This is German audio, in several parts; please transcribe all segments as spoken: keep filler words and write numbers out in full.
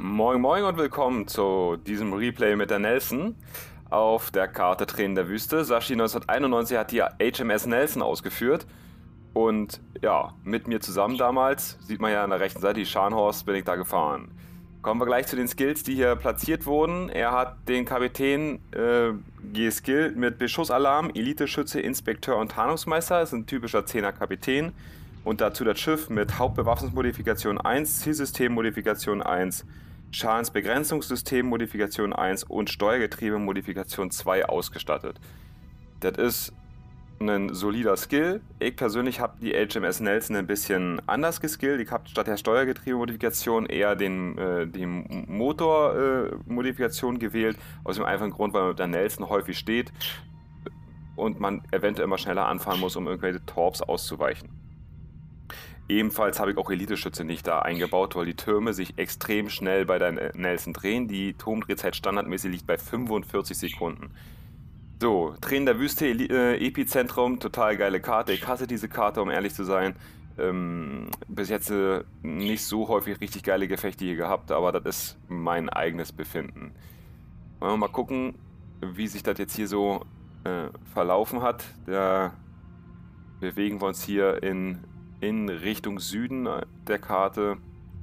Moin Moin und willkommen zu diesem Replay mit der Nelson auf der Karte Tränen der Wüste. Sashi neunzehnhunderteinundneunzig hat die H M S Nelson ausgeführt und ja, mit mir zusammen damals, sieht man ja an der rechten Seite, die Scharnhorst, bin ich da gefahren. Kommen wir gleich zu den Skills, die hier platziert wurden. Er hat den Kapitän äh, geskillt mit Beschussalarm, Elite-Schütze, Inspekteur und Tarnungsmeister. Das ist ein typischer zehner Kapitän. Und dazu das Schiff mit Hauptbewaffnungsmodifikation eins, Zielsystem-Modifikation eins, Schadensbegrenzungssystem Modifikation eins und Steuergetriebe Modifikation zwei ausgestattet. Das ist ein solider Skill. Ich persönlich habe die H M S Nelson ein bisschen anders geskillt. Ich habe statt der Steuergetriebe-Modifikation eher den, äh, die Motor-Modifikation äh, gewählt. Aus dem einfachen Grund, weil man mit der Nelson häufig steht und man eventuell mal schneller anfahren muss, um irgendwelche Torps auszuweichen. Ebenfalls habe ich auch Elite-Schütze nicht da eingebaut, weil die Türme sich extrem schnell bei der Nelson drehen. Die Turmdrehzeit standardmäßig liegt bei fünfundvierzig Sekunden. So, Tränen der Wüste, äh, Epizentrum, total geile Karte. Ich hasse diese Karte, um ehrlich zu sein. Ähm, bis jetzt äh, nicht so häufig richtig geile Gefechte hier gehabt, aber das ist mein eigenes Befinden. Wollen wir mal gucken, wie sich das jetzt hier so äh, verlaufen hat. Da bewegen wir uns hier in, in Richtung Süden der Karte.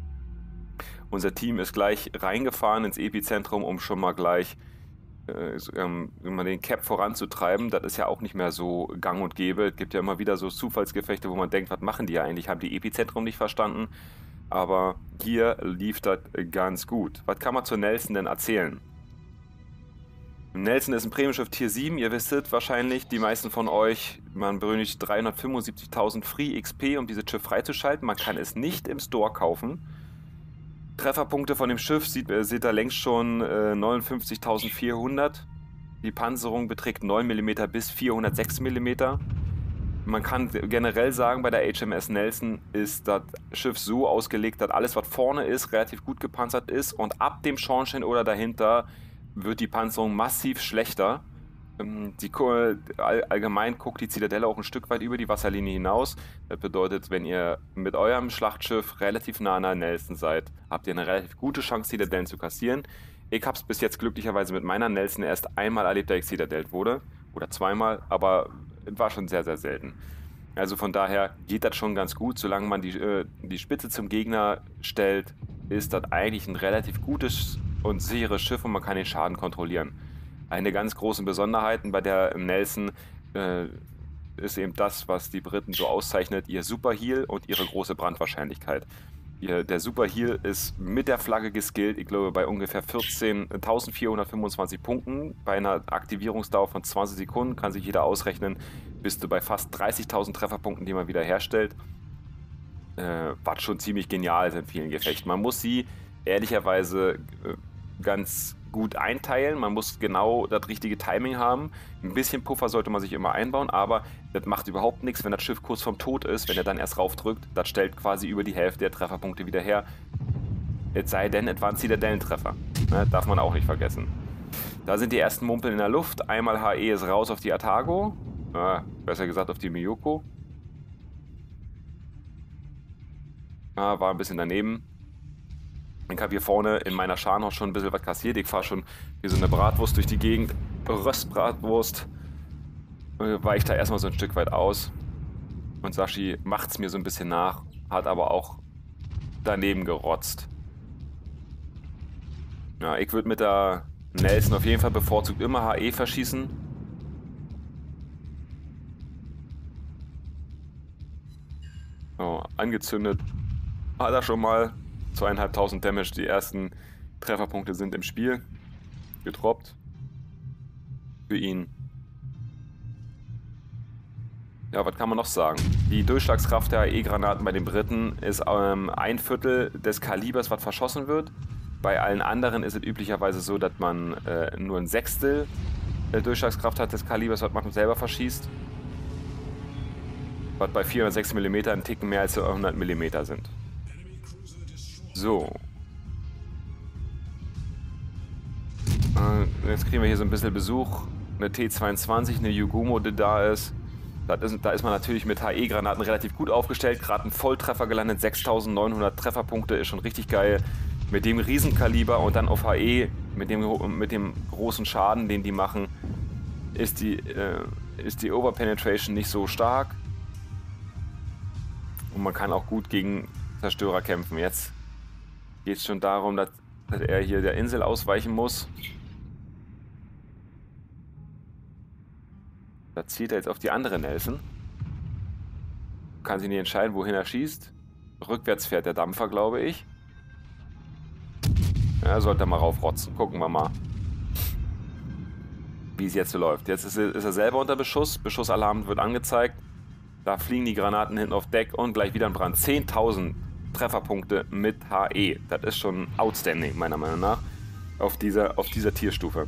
Unser Team ist gleich reingefahren ins Epizentrum, um schon mal gleich Ähm, den Cap voranzutreiben. Das ist ja auch nicht mehr so gang und gäbe. Es gibt ja immer wieder so Zufallsgefechte, wo man denkt, was machen die ja eigentlich? Haben die Epizentrum nicht verstanden? Aber hier lief das ganz gut. Was kann man zur Nelson denn erzählen? Nelson ist ein Premium-Schiff Tier sieben, ihr wisstet wahrscheinlich, die meisten von euch, man benötigt dreihundertfünfundsiebzigtausend Free X P, um dieses Schiff freizuschalten. Man kann es nicht im Store kaufen. Trefferpunkte von dem Schiff sieht, äh, seht ihr längst schon äh, neunundfünfzigtausendvierhundert. Die Panzerung beträgt neun Millimeter bis vierhundertsechs Millimeter. Man kann generell sagen, bei der H M S Nelson ist das Schiff so ausgelegt, dass alles, was vorne ist, relativ gut gepanzert ist und ab dem Schornstein oder dahinter wird die Panzerung massiv schlechter. Die, allgemein guckt die Zitadelle auch ein Stück weit über die Wasserlinie hinaus. Das bedeutet, wenn ihr mit eurem Schlachtschiff relativ nah an der Nelson seid, habt ihr eine relativ gute Chance, Zitadellen zu kassieren. Ich habe es bis jetzt glücklicherweise mit meiner Nelson erst einmal erlebt, dass ich zitadellt wurde. Oder zweimal, aber es war schon sehr, sehr selten. Also von daher geht das schon ganz gut. Solange man die, äh, die Spitze zum Gegner stellt, ist das eigentlich ein relativ gutes und sicheres Schiff und man kann den Schaden kontrollieren. Eine ganz große Besonderheit bei der Nelson äh, ist eben das, was die Briten so auszeichnet, ihr Superheal und ihre große Brandwahrscheinlichkeit. Ihr, der Superheal ist mit der Flagge geskillt, ich glaube bei ungefähr vierzehntausendvierhundertfünfundzwanzig Punkten. Bei einer Aktivierungsdauer von zwanzig Sekunden kann sich jeder ausrechnen, bist du bei fast dreißigtausend Trefferpunkten, die man wieder herstellt. Äh, was schon ziemlich genial ist in vielen Gefechten. Man muss sie ehrlicherweise äh, ganz gut einteilen, man muss genau das richtige Timing haben. Ein bisschen Puffer sollte man sich immer einbauen, aber das macht überhaupt nichts, wenn das Schiff kurz vorm Tod ist, wenn er dann erst raufdrückt, das stellt quasi über die Hälfte der Trefferpunkte wieder her. Es sei denn, es waren Zitadellentreffer. Ne, darf man auch nicht vergessen. Da sind die ersten Mumpeln in der Luft. Einmal H E ist raus auf die Atago, äh, besser gesagt auf die Miyoko. Ah, war ein bisschen daneben. Ich habe hier vorne in meiner Scharnhorst schon ein bisschen was kassiert. Ich fahre schon wie so eine Bratwurst durch die Gegend. Röstbratwurst. Weiche da erstmal so ein Stück weit aus. Und Sashi macht es mir so ein bisschen nach. Hat aber auch daneben gerotzt. Ja, ich würde mit der Nelson auf jeden Fall bevorzugt immer H E verschießen. So, angezündet. Hat er schon mal. Zweieinhalbtausend Damage, die ersten Trefferpunkte sind im Spiel getroppt für ihn. Ja, was kann man noch sagen? Die Durchschlagskraft der H E-Granaten bei den Briten ist ähm, ein Viertel des Kalibers, was verschossen wird. Bei allen anderen ist es üblicherweise so, dass man äh, nur ein Sechstel der Durchschlagskraft hat des Kalibers, was man selber verschießt. Was bei vierhundertsechs Millimeter ein Ticken mehr als hundert Millimeter sind. So. Äh, jetzt kriegen wir hier so ein bisschen Besuch. Eine T zweiundzwanzig, eine Yugumo, die da ist. Da ist, da ist man natürlich mit H E-Granaten relativ gut aufgestellt. Gerade ein Volltreffer gelandet, sechstausendneunhundert Trefferpunkte, ist schon richtig geil. mit dem Riesenkaliber und dann auf H E, mit dem, mit dem großen Schaden, den die machen, ist die, äh, ist die Overpenetration nicht so stark. Und man kann auch gut gegen Zerstörer kämpfen. Jetzt geht es schon darum, dass, dass er hier der Insel ausweichen muss. Da zielt er jetzt auf die andere Nelson. Kann sich nicht entscheiden, wohin er schießt. Rückwärts fährt der Dampfer, glaube ich. Ja, sollte er mal raufrotzen. Gucken wir mal, wie es jetzt so läuft. Jetzt ist er, ist er selber unter Beschuss. Beschussalarm wird angezeigt. Da fliegen die Granaten hinten auf Deck und gleich wieder ein Brand. zehntausend Trefferpunkte mit H E. Das ist schon outstanding, meiner Meinung nach, auf dieser, auf dieser Tierstufe.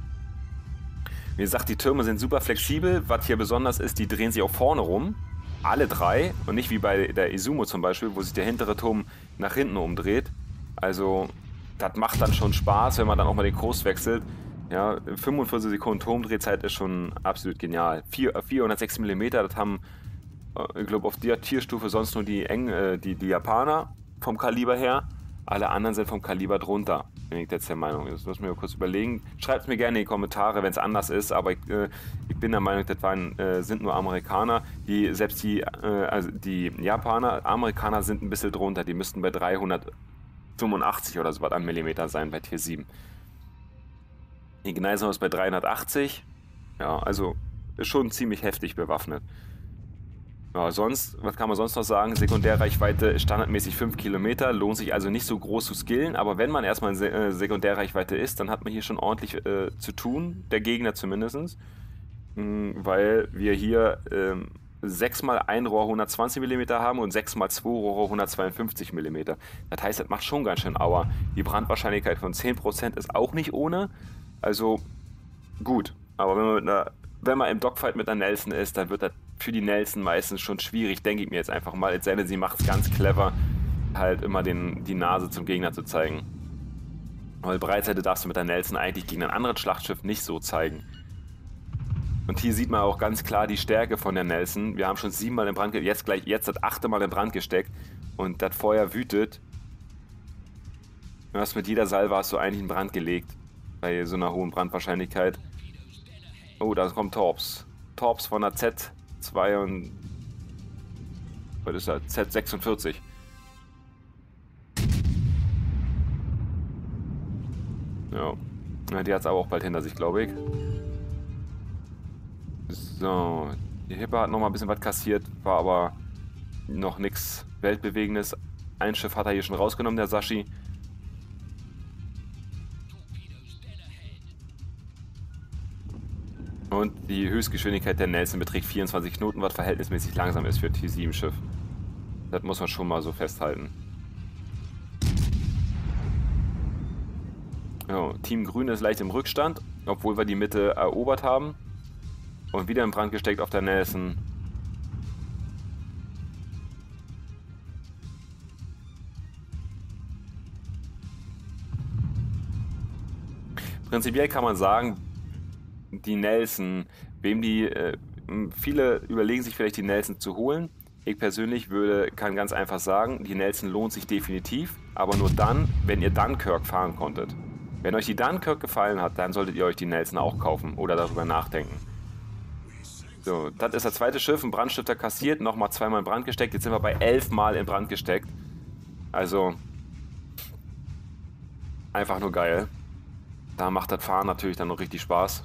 Wie gesagt, die Türme sind super flexibel. Was hier besonders ist, die drehen sich auch vorne rum. Alle drei. Und nicht wie bei der Izumo zum Beispiel, wo sich der hintere Turm nach hinten umdreht. Also, das macht dann schon Spaß, wenn man dann auch mal den Kurs wechselt. Ja, fünfundvierzig Sekunden Turmdrehzeit ist schon absolut genial. vierhundertsechs Millimeter, das haben, ich glaube, auf der Tierstufe sonst nur die, Eng, äh, die, die Japaner vom Kaliber her. Alle anderen sind vom Kaliber drunter, bin ich jetzt der Meinung. Das muss ich mir kurz überlegen. Schreibt es mir gerne in die Kommentare, wenn es anders ist, aber ich, äh, ich bin der Meinung, das waren, äh, sind nur Amerikaner. Die, selbst die, äh, also die Japaner, Amerikaner sind ein bisschen drunter. Die müssten bei dreihundertfünfundachtzig oder so was an Millimeter sein bei Tier sieben. Die Gneisenau ist bei dreihundertachtzig. Ja, also ist schon ziemlich heftig bewaffnet. Ja, sonst, was kann man sonst noch sagen? Sekundärreichweite ist standardmäßig fünf Kilometer, lohnt sich also nicht so groß zu skillen, aber wenn man erstmal in Se äh, Sekundärreichweite ist, dann hat man hier schon ordentlich äh, zu tun, der Gegner zumindest, mhm, weil wir hier ähm, sechs mal ein Rohr hundertzwanzig Millimeter haben und sechs mal zwei Rohre hundertzweiundfünfzig Millimeter. Das heißt, das macht schon ganz schön Aua. Die Brandwahrscheinlichkeit von zehn Prozent ist auch nicht ohne, also gut, aber wenn man, mit einer, wenn man im Dogfight mit einer Nelson ist, dann wird das für die Nelson meistens schon schwierig, denke ich mir jetzt einfach mal. Es sei denn, sie macht es ganz clever, halt immer den, die Nase zum Gegner zu zeigen. Weil Breitseite darfst du mit der Nelson eigentlich gegen ein anderes Schlachtschiff nicht so zeigen. Und hier sieht man auch ganz klar die Stärke von der Nelson. Wir haben schon siebenmal in Brand gesteckt, jetzt gleich jetzt das achte Mal in Brand gesteckt und das Feuer wütet. Du hast mit jeder Salve hast du eigentlich in Brand gelegt, bei so einer hohen Brandwahrscheinlichkeit. Oh, da kommt Torps. Torps von der Z zwei und was ist das? Z sechsundvierzig. Ja. Ja, die hat es aber auch bald hinter sich, glaube ich. So. Die Hippe hat noch mal ein bisschen was kassiert, war aber noch nichts Weltbewegendes. Ein Schiff hat er hier schon rausgenommen, der Sashi. Und die Höchstgeschwindigkeit der Nelson beträgt vierundzwanzig Knoten, was verhältnismäßig langsam ist für ein T sieben Schiff. Das muss man schon mal so festhalten. Ja, Team Grün ist leicht im Rückstand, obwohl wir die Mitte erobert haben. Und wieder in Brand gesteckt auf der Nelson. Prinzipiell kann man sagen, die Nelson, wem die, äh, viele überlegen sich vielleicht die Nelson zu holen. Ich persönlich würde, kann ganz einfach sagen, die Nelson lohnt sich definitiv, aber nur dann, wenn ihr Dunkirk fahren konntet. Wenn euch die Dunkirk gefallen hat, dann solltet ihr euch die Nelson auch kaufen oder darüber nachdenken. So, das ist das zweite Schiff, ein Brandstifter kassiert, nochmal zweimal in Brand gesteckt, jetzt sind wir bei elf Mal in Brand gesteckt. Also, einfach nur geil. Da macht das Fahren natürlich dann noch richtig Spaß.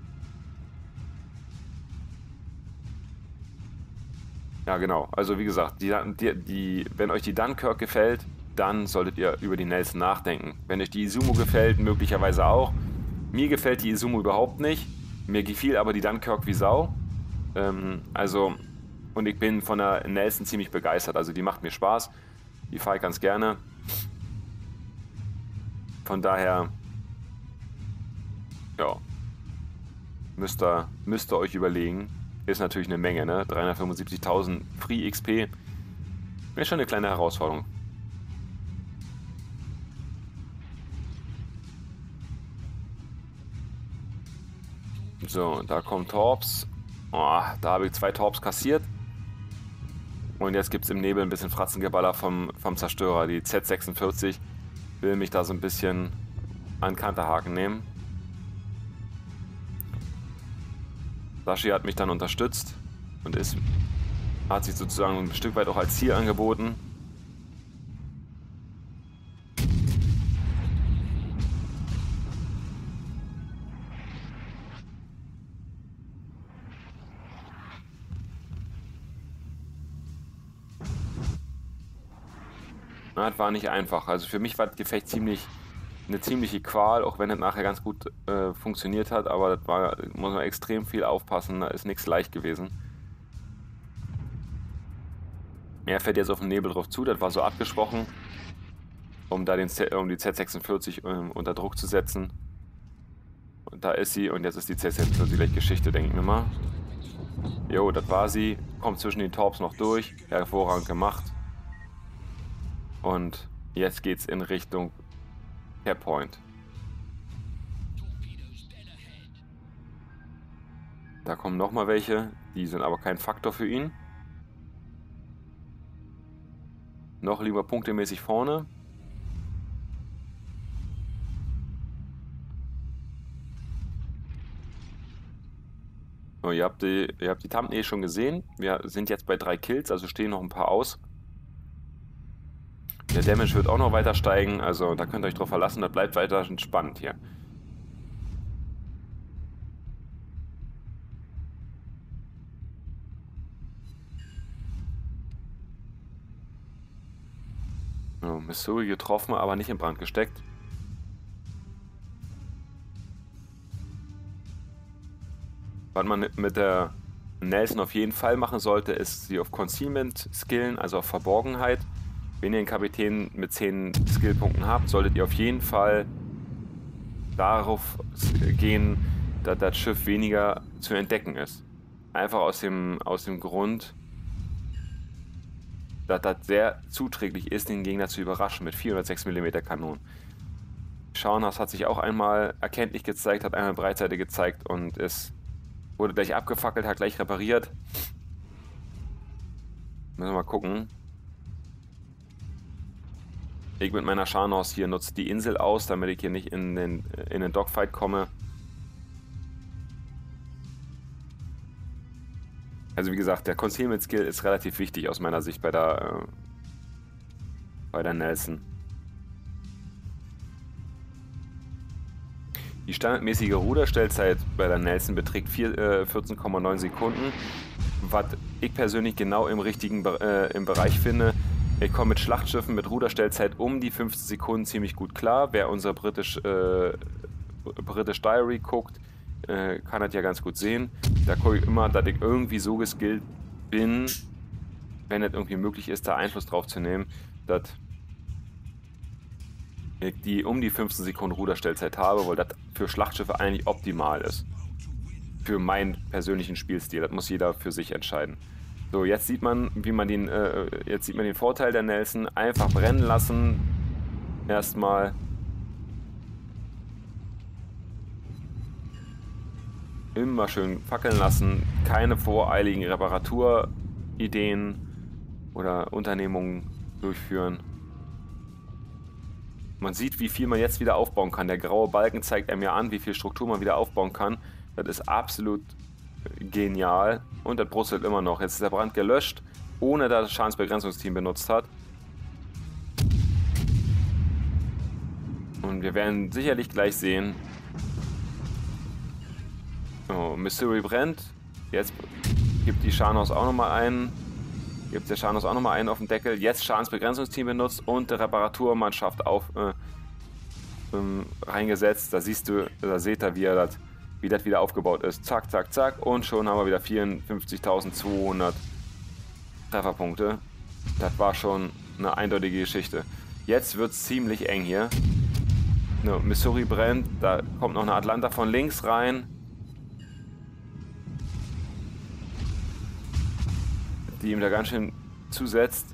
Ja, genau. Also wie gesagt, die, die, die, wenn euch die Dunkirk gefällt, dann solltet ihr über die Nelson nachdenken. Wenn euch die Izumo gefällt, möglicherweise auch. Mir gefällt die Izumo überhaupt nicht. Mir gefiel aber die Dunkirk wie Sau. Ähm, also, und ich bin von der Nelson ziemlich begeistert. Also die macht mir Spaß. Die fahre ich ganz gerne. Von daher, ja, müsst ihr, müsst ihr euch überlegen. Ist natürlich eine Menge, ne? dreihundertfünfundsiebzigtausend Free X P. Ist schon eine kleine Herausforderung. So, da kommt Torps. Oh, da habe ich zwei Torps kassiert. Und jetzt gibt es im Nebel ein bisschen Fratzengeballer vom, vom Zerstörer, die Z sechsundvierzig. will mich da so ein bisschen an Kanterhaken nehmen. Sashi hat mich dann unterstützt und ist, hat sich sozusagen ein Stück weit auch als Ziel angeboten. Na, das war nicht einfach. Also für mich war das Gefecht ziemlich eine ziemliche Qual, auch wenn es nachher ganz gut äh, funktioniert hat, aber das war, muss man extrem viel aufpassen, da ist nichts leicht gewesen. Er fährt jetzt auf den Nebel drauf zu, das war so abgesprochen, um da den Z, um die Z sechsundvierzig ähm, unter Druck zu setzen. Und da ist sie und jetzt ist die Z sechsundvierzig gleich Geschichte, denke ich mir mal. Jo, das war sie, kommt zwischen den Torps noch durch, hervorragend gemacht. Und jetzt geht's in Richtung Cairpoint. Da kommen nochmal welche, die sind aber kein Faktor für ihn. Noch lieber punktemäßig vorne. So, ihr habt die, ihr habt die Thumbnail schon gesehen. Wir sind jetzt bei drei Kills, also stehen noch ein paar aus. Der Damage wird auch noch weiter steigen, also da könnt ihr euch drauf verlassen, das bleibt weiter spannend hier. So, Missouri getroffen, aber nicht in Brand gesteckt. Was man mit der Nelson auf jeden Fall machen sollte, ist sie auf Concealment skillen, also auf Verborgenheit. Wenn ihr einen Kapitän mit zehn Skillpunkten habt, solltet ihr auf jeden Fall darauf gehen, dass das Schiff weniger zu entdecken ist. Einfach aus dem, aus dem Grund, dass das sehr zuträglich ist, den Gegner zu überraschen mit vierhundertsechs Millimeter Kanonen. Shaunus hat sich auch einmal erkenntlich gezeigt, hat einmal Breitseite gezeigt und es wurde gleich abgefackelt, hat gleich repariert. Müssen wir mal gucken. Ich mit meiner Shaunus hier nutze die Insel aus, damit ich hier nicht in den, in den Dogfight komme. Also wie gesagt, der Concealment Skill ist relativ wichtig aus meiner Sicht bei der, äh, bei der Nelson. Die standardmäßige Ruderstellzeit bei der Nelson beträgt vierzehn Komma neun Sekunden, was ich persönlich genau im richtigen äh, im Bereich finde. Ich komme mit Schlachtschiffen mit Ruderstellzeit um die fünfzehn Sekunden ziemlich gut klar. Wer unsere British, äh, British Diary guckt, äh, kann das ja ganz gut sehen. Da gucke ich immer, dass ich irgendwie so geskillt bin, wenn es irgendwie möglich ist, da Einfluss drauf zu nehmen, dass ich die um die fünfzehn Sekunden Ruderstellzeit habe, weil das für Schlachtschiffe eigentlich optimal ist. Für meinen persönlichen Spielstil. Das muss jeder für sich entscheiden. So, jetzt sieht man, wie man den, äh, jetzt sieht man den Vorteil der Nelson. Einfach brennen lassen. Erstmal. Immer schön fackeln lassen. Keine voreiligen Reparaturideen oder Unternehmungen durchführen. Man sieht, wie viel man jetzt wieder aufbauen kann. Der graue Balken zeigt einem ja an, wie viel Struktur man wieder aufbauen kann. Das ist absolut genial. Und das brutzelt immer noch. Jetzt ist der Brand gelöscht, ohne dass das Schadensbegrenzungsteam benutzt hat. Und wir werden sicherlich gleich sehen. So, Missouri brennt. Jetzt gibt die Shaunus auch nochmal einen. Gibt der Shaunus auch nochmal einen auf den Deckel. Jetzt Schadensbegrenzungsteam benutzt und die Reparaturmannschaft auf, äh, ähm, reingesetzt. Da siehst du, da seht ihr, wie er das wie das wieder aufgebaut ist. Zack, zack, zack. Und schon haben wir wieder vierundfünfzigtausendzweihundert Trefferpunkte. Das war schon eine eindeutige Geschichte. Jetzt wird es ziemlich eng hier. Ne, Missouri brennt. Da kommt noch eine Atlanta von links rein. Die ihm da ganz schön zusetzt.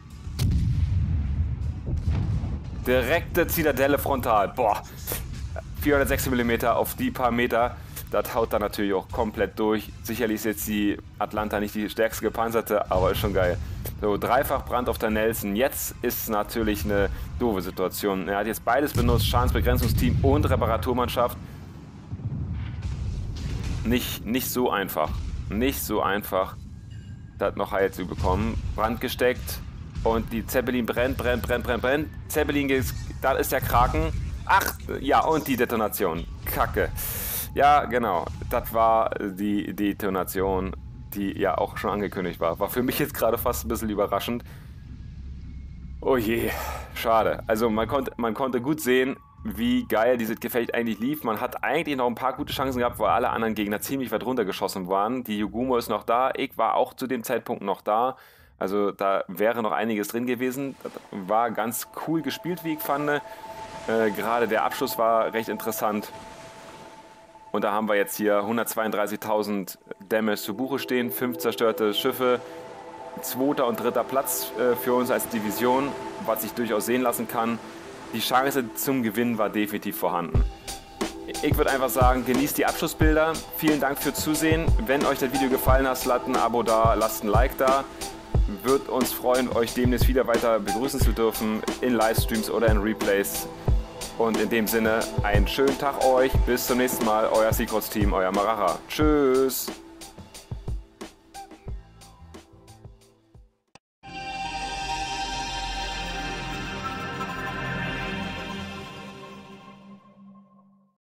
Direkte Zitadelle frontal. Boah. vierhundertsechzehn Millimeter auf die paar Meter. das haut dann natürlich auch komplett durch. Sicherlich ist jetzt die Atlanta nicht die stärkste gepanzerte, aber ist schon geil. So, dreifach Brand auf der Nelson. Jetzt ist natürlich eine doofe Situation. Er hat jetzt beides benutzt, Schadensbegrenzungsteam und Reparaturmannschaft. Nicht, nicht so einfach. Nicht so einfach, das noch heil zu bekommen. Brand gesteckt und die Zeppelin brennt, brennt, brennt, brennt, brennt. Zeppelin, da ist der Kraken. Ach, ja, und die Detonation. Kacke. Ja, genau. Das war die Detonation, die ja auch schon angekündigt war. War für mich jetzt gerade fast ein bisschen überraschend. Oh je, schade. Also man konnte, man konnte gut sehen, wie geil dieses Gefecht eigentlich lief. Man hat eigentlich noch ein paar gute Chancen gehabt, weil alle anderen Gegner ziemlich weit runtergeschossen waren. Die Yugumo ist noch da, ich war auch zu dem Zeitpunkt noch da. Also da wäre noch einiges drin gewesen. Das war ganz cool gespielt, wie ich fand. Äh, gerade der Abschluss war recht interessant. Und da haben wir jetzt hier hundertzweiunddreißigtausend Damage zu Buche stehen, fünf zerstörte Schiffe, zweiter und dritter Platz äh, für uns als Division, was sich durchaus sehen lassen kann. Die Chance zum Gewinn war definitiv vorhanden. Ich würde einfach sagen, genießt die Abschlussbilder. Vielen Dank fürs Zusehen. Wenn euch das Video gefallen hat, lasst ein Abo da, lasst ein Like da. Würde uns freuen, euch demnächst wieder weiter begrüßen zu dürfen in Livestreams oder in Replays. Und in dem Sinne, einen schönen Tag euch. Bis zum nächsten Mal. Euer Seacross Team, euer Maracha. Tschüss.